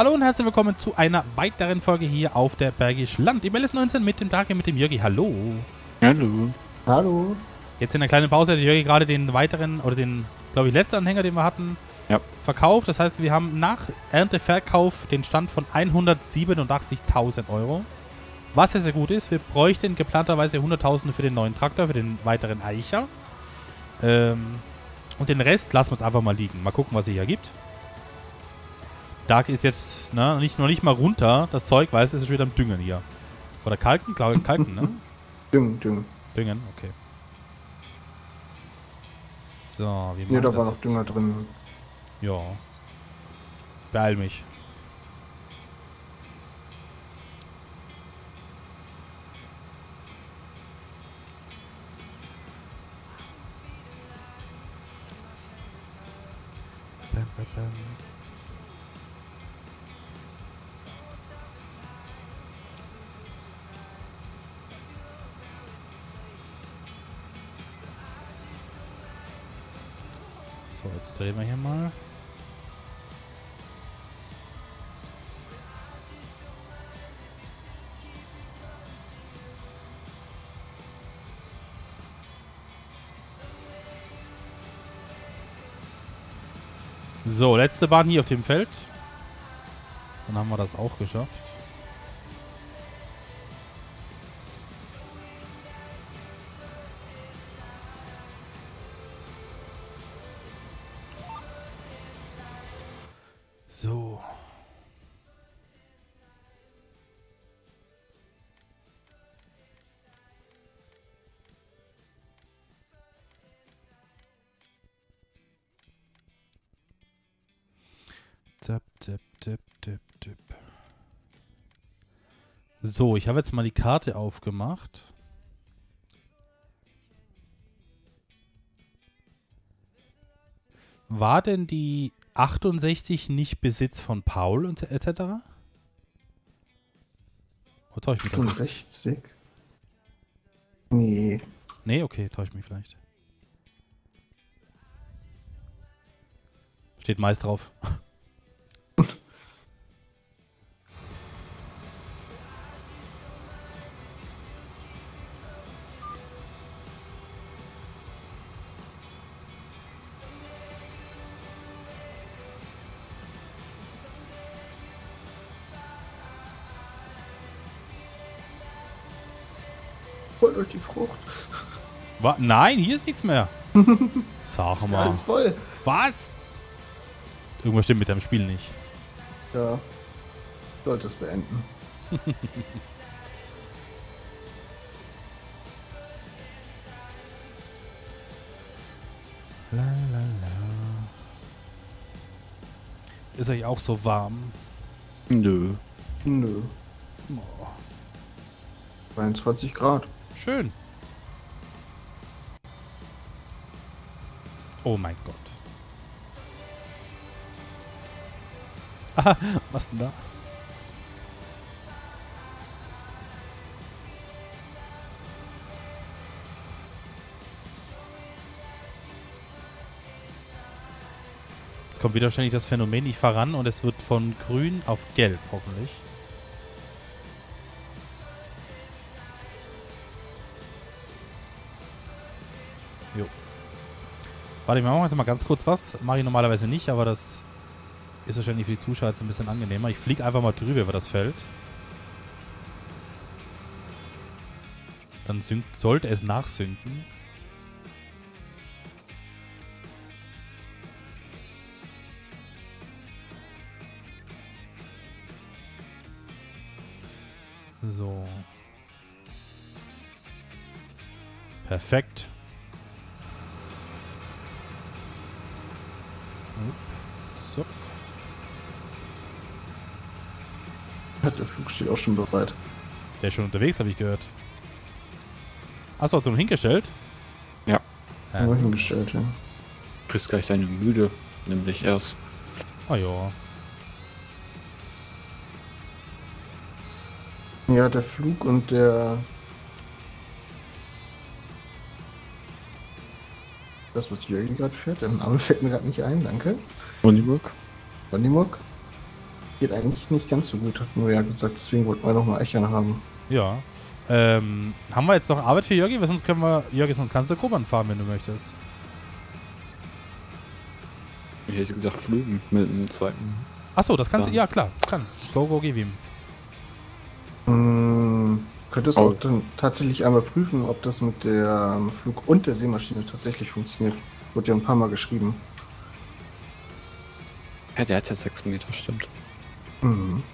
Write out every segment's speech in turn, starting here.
Hallo und herzlich willkommen zu einer weiteren Folge hier auf der Bergisch Land im LS19 mit dem Dagi, mit dem Jörgi. Hallo. Hallo. Hallo. Jetzt in der kleinen Pause hat Jörgi gerade den weiteren, oder den, glaube ich, letzten Anhänger, den wir hatten, verkauft. Das heißt, wir haben nach Ernteverkauf den Stand von 187.000 Euro. Was sehr, sehr gut ist, wir bräuchten geplanterweise 100.000 für den neuen Traktor, für den weiteren Eicher. Und den Rest lassen wir uns einfach mal liegen. Mal gucken, was sich hier ergibt. Dark ist jetzt noch nicht mal runter, das Zeug, weil es ist wieder am Düngen hier. Oder kalken? Kalken, ne? Düngen. Düngen, okay. So, wie machen Ja, da wir war das noch jetzt? Dünger drin. Ja. Beeil mich. Bam, bam, bam. So, jetzt drehen wir hier mal. So, letzte Bahn hier auf dem Feld. Dann haben wir das auch geschafft. So. Tipp, tipp, tipp, tipp, tipp. So, ich habe jetzt mal die Karte aufgemacht. War denn die 68 nicht Besitz von Paul und etc.? Oder täusche ich mich das jetzt? 68? Nee. Nee, okay, täusche ich mich vielleicht. Steht meist drauf. Holt euch die Frucht. Nein, hier ist nichts mehr. Sag mal. Alles voll. Was? Irgendwas stimmt mit deinem Spiel nicht. Ja. Sollte es beenden. La, la, la. Ist euch auch so warm? Nö. Nö. Oh, 22 Grad. schön. Oh mein Gott. Aha, was denn da? Jetzt kommt wieder wahrscheinlich das Phänomen, ich fahre ran und es wird von grün auf gelb, hoffentlich. Jo. Warte, wir machen jetzt mal ganz kurz was. Mache ich normalerweise nicht, aber das ist wahrscheinlich für die Zuschauer jetzt ein bisschen angenehmer. Ich fliege einfach mal drüber über das Feld. Dann sollte es nachsynken. So. Perfekt. So. Der Flug steht auch schon bereit. Der ist schon unterwegs, habe ich gehört. Achso, hast du noch hingestellt? Ja. Haben wir hingestellt, ja. Bist gleich deine Müde, nämlich erst. Ah ja. Ja, der Flug und der... Das, was Jürgen gerade fährt, der Name fällt mir gerade nicht ein, danke. Bonnyburg? Bonnymuck. geht eigentlich nicht ganz so gut, hatten wir ja gesagt. Deswegen wollten wir nochmal Echern haben. Ja. Haben wir jetzt noch Arbeit für Jörgi? Weil sonst können wir, Jörgi, sonst kannst du Grubbern fahren, wenn du möchtest. Ich hätte gesagt, Flügen mit dem zweiten. Achso, das kannst du, ja klar, das kann. Go, gib ihm. Könntest du auch dann tatsächlich einmal prüfen, ob das mit der Flug- und der Seemaschine tatsächlich funktioniert. Wurde ja ein paar Mal geschrieben. Ja, der hat ja 6 Meter, stimmt. Mhm.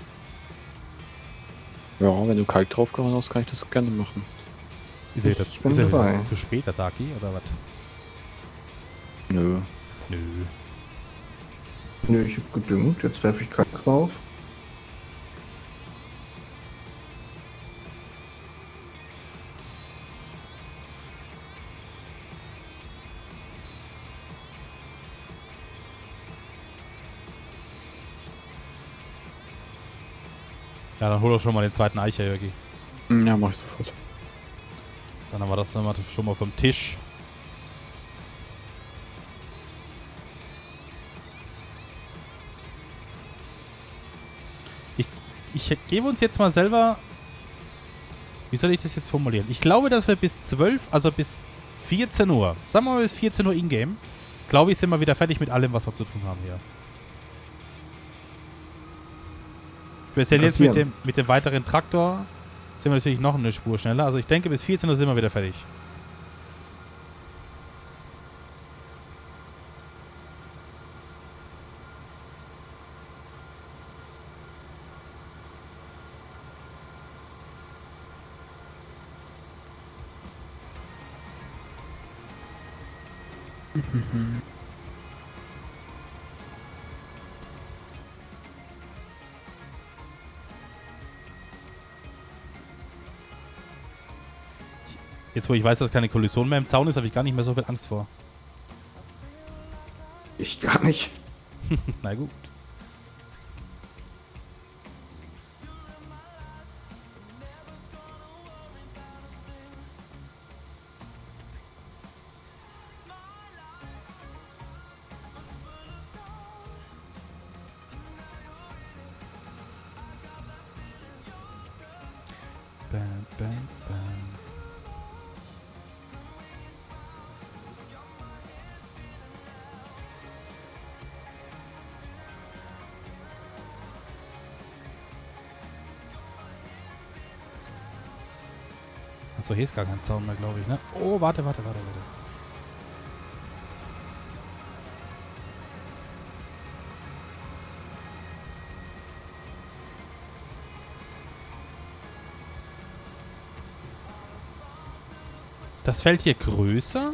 Ja, wenn du Kalk draufgehauen hast, kann ich das gerne machen. Ist er wieder zu spät, der Taki, oder was? Nö. Nö. Nö, ich hab gedüngt. Jetzt werfe ich Kalk drauf. Ja, dann hol doch schon mal den zweiten Eicher, Jörgi. Ja, mach ich sofort. Dann haben wir das dann schon mal vom Tisch. Ich gebe uns jetzt mal selber... Wie soll ich das jetzt formulieren? Ich glaube, dass wir bis 12, also bis 14 Uhr, sagen wir mal bis 14 Uhr in-game, glaube ich, sind wir wieder fertig mit allem, was wir zu tun haben hier. Speziell jetzt mit dem weiteren Traktor sind wir natürlich noch eine Spur schneller. Also ich denke, bis 14 Uhr sind wir wieder fertig. Jetzt, wo ich weiß, dass keine Kollision mehr im Zaun ist, habe ich gar nicht mehr so viel Angst vor. Ich gar nicht. Na gut. Bam, bam, bam. Achso, hier ist gar kein Zaun mehr, glaube ich, ne? Oh, warte. Das Feld hier größer?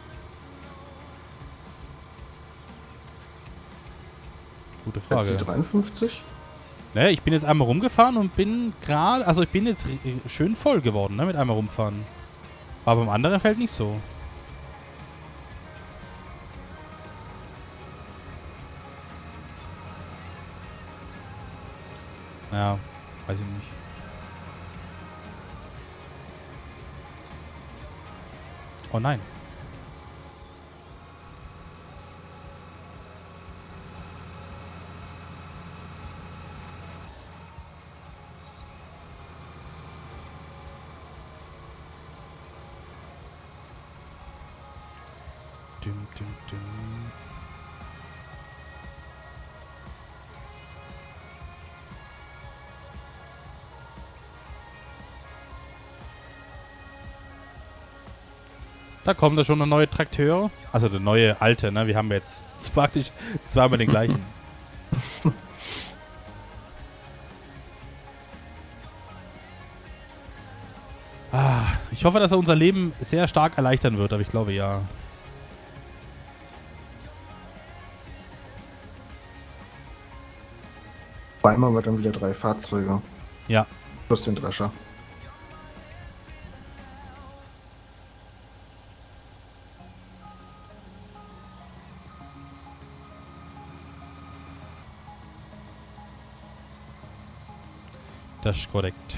Gute Frage. Jetzt die 53? Ne, ich bin jetzt einmal rumgefahren und bin gerade... Also ich bin jetzt schön voll geworden, ne, mit einmal rumfahren. Aber beim anderen Feld nicht so. Ja, weiß ich nicht. Oh nein. Dum, dum, dum. Da kommt da schon eine neue Trakteur. Also der neue alte, ne? Wir haben jetzt praktisch zweimal den gleichen. Ich hoffe, dass er unser Leben sehr stark erleichtern wird, aber ich glaube ja. Zweimal haben wir dann wieder 3 Fahrzeuge. Ja. Plus den Drescher. Das ist korrekt.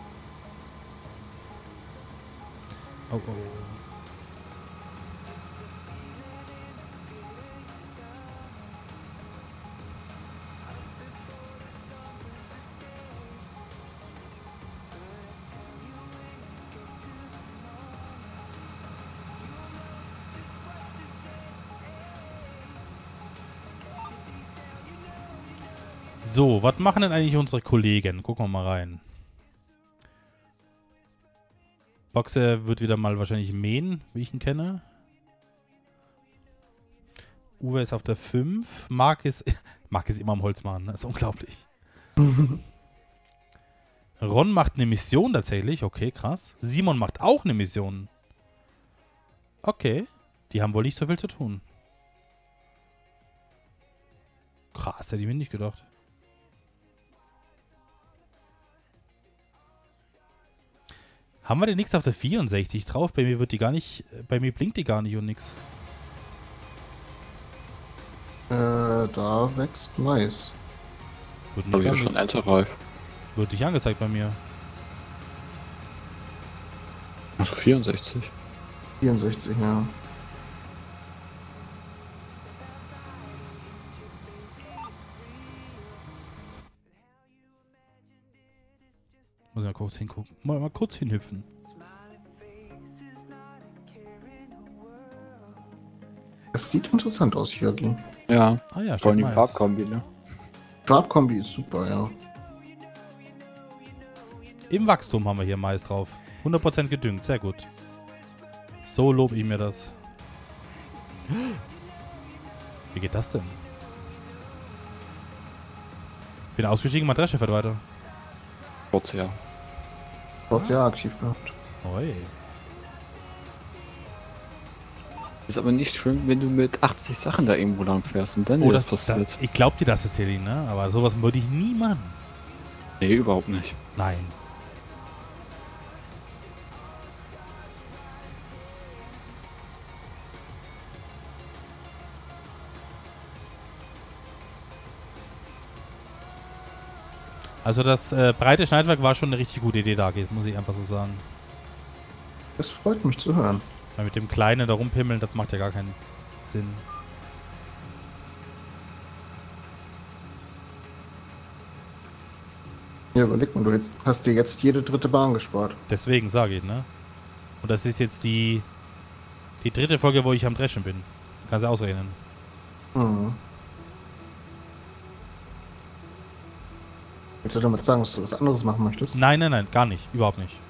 Oh, oh. So, was machen denn eigentlich unsere Kollegen? Gucken wir mal rein. Boxer wird wieder mal wahrscheinlich mähen, wie ich ihn kenne. Uwe ist auf der 5. Marc ist immer am Holz machen, ne? Das ist unglaublich. Ron macht eine Mission tatsächlich. Okay, krass. Simon macht auch eine Mission. Okay. Die haben wohl nicht so viel zu tun. Krass, hätte ich mir nicht gedacht. Haben wir denn nichts auf der 64 drauf? Bei mir wird die gar nicht. Bei mir blinkt die gar nicht und nix. Da wächst Mais. Aber ja schon älter reif. Wird nicht angezeigt bei mir. Also 64. 64, ja. Muss ich mal kurz hingucken. Mal kurz hinhüpfen. Es sieht interessant aus, Jörgi. Ja, Ah ja, vor allem die Mais. Farbkombi, ne? Farbkombi ist super, ja. Im Wachstum haben wir hier Mais drauf. 100% gedüngt, sehr gut. So lobe ich mir das. Wie geht das denn? Bin ausgestiegen, mein Drescher fährt weiter. Kurz, ja. Trotz ja aktiv gehabt. Oi. Ist aber nicht schlimm, wenn du mit 80 Sachen da irgendwo lang fährst und dann dir das passiert. Ich glaub dir das jetzt, Celine, ne? Aber sowas würde ich nie machen. Nee, überhaupt nicht. Nein. Also das breite Schneidwerk war schon eine richtig gute Idee, Darkies, muss ich einfach so sagen. Es freut mich zu hören. Weil mit dem Kleinen da rumpimmeln, das macht ja gar keinen Sinn. Ja, überleg mal, du hast dir jetzt jede dritte Bahn gespart. Deswegen sage ich, ne? Und das ist jetzt die dritte Folge, wo ich am Dreschen bin. Kannst du ausrechnen. Mhm. Willst du damit sagen, dass du was anderes machen möchtest? Nein, nein, nein, gar nicht. Überhaupt nicht.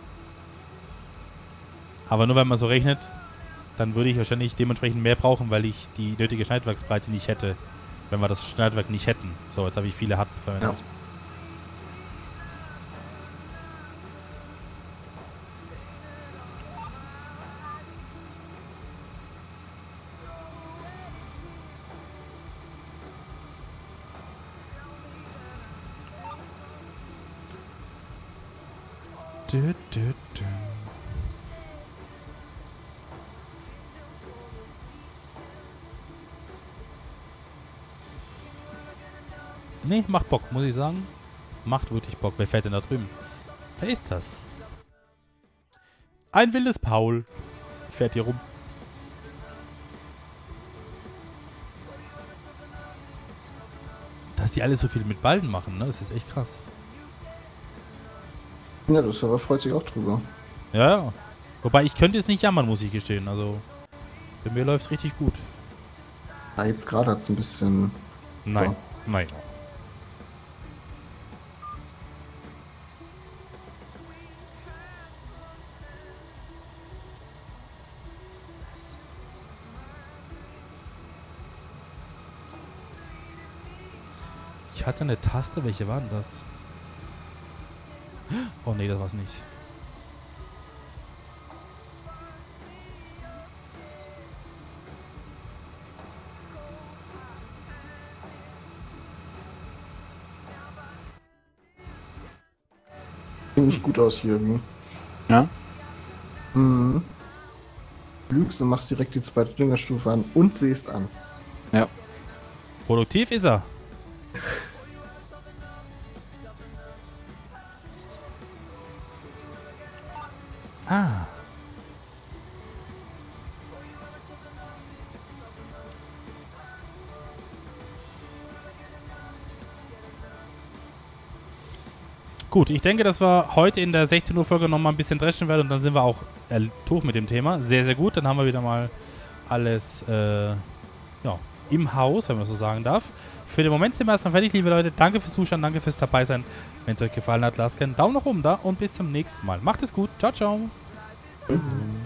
Aber nur wenn man so rechnet, dann würde ich wahrscheinlich dementsprechend mehr brauchen, weil ich die nötige Schneidwerksbreite nicht hätte, wenn wir das Schneidwerk nicht hätten. So, jetzt habe ich viele Hut verwendet. Ja. Nee, macht Bock, muss ich sagen. Macht wirklich Bock. Wer fährt denn da drüben? Wer ist das? Ein wildes Paul. Fährt hier rum. Dass die alle so viel mit Ballen machen, ne? Das ist echt krass. Ja, der Server freut sich auch drüber. Ja, ja. Wobei, ich könnte jetzt nicht jammern, muss ich gestehen. Also, bei mir läuft es richtig gut. Ah, jetzt gerade hat es ein bisschen... Nein, Ja. nein. Ich hatte eine Taste, welche war denn das? Oh nee, das war's nicht. Sieht nicht gut aus hier. Ja? Mhm. Lügst und machst direkt die zweite Düngerstufe an und siehst an. Ja. Produktiv ist er. Ah. Gut, ich denke, dass wir heute in der 16 Uhr Folge nochmal ein bisschen dreschen werden und dann sind wir auch durch mit dem Thema. Sehr, sehr gut. Dann haben wir wieder mal alles ja, im Haus, wenn man so sagen darf. Für den Moment sind wir erstmal fertig, liebe Leute. Danke fürs Zuschauen, danke fürs dabei sein. Wenn es euch gefallen hat, lasst gerne einen Daumen nach oben da und bis zum nächsten Mal. Macht es gut. Ciao, ciao.